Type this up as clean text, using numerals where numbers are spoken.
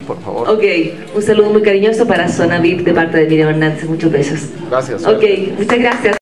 por favor. Ok, un saludo muy cariñoso para Zona VIP de parte de Miriam Hernández. Muchos besos. Gracias. Ok, muchas gracias.